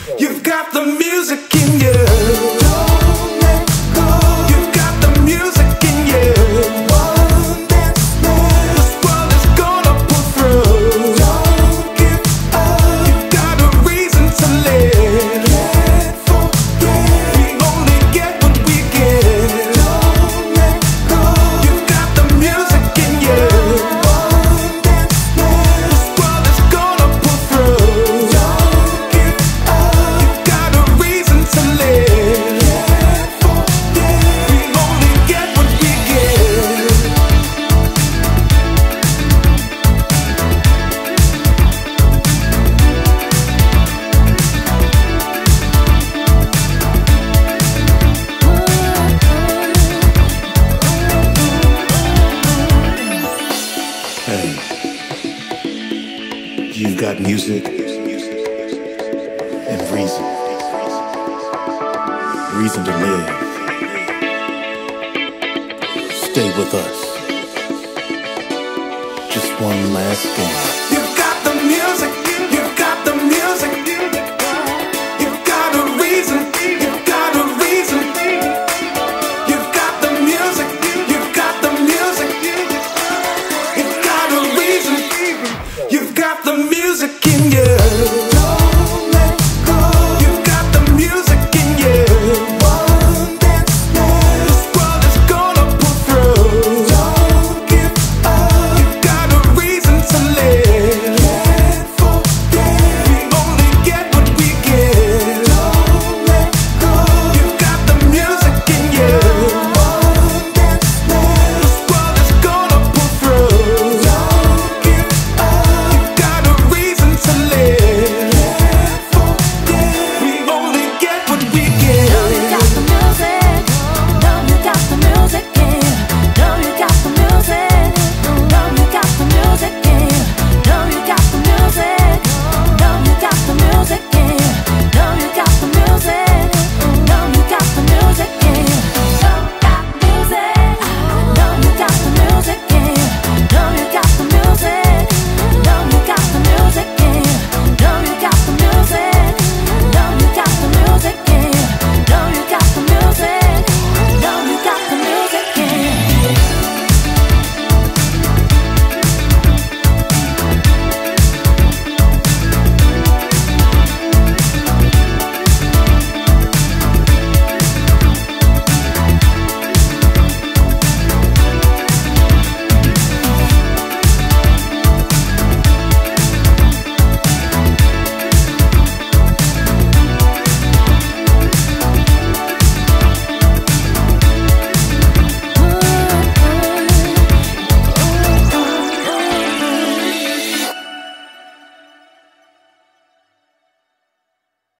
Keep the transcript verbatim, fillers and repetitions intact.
You've got the music in you. Don't let go. You've got the music in you. One dance more. This world is gonna pull through. Don't give up. You've got a reason to live. Can't forget. We only get what we give. Don't let go. You've got the music in you. One dance more. This world is gonna pull through. Don't give up. You've got a reason to live. Can't forget. We only get what we give. Hey, you've got music and reason, reason to live. Stay with us. Just one last game.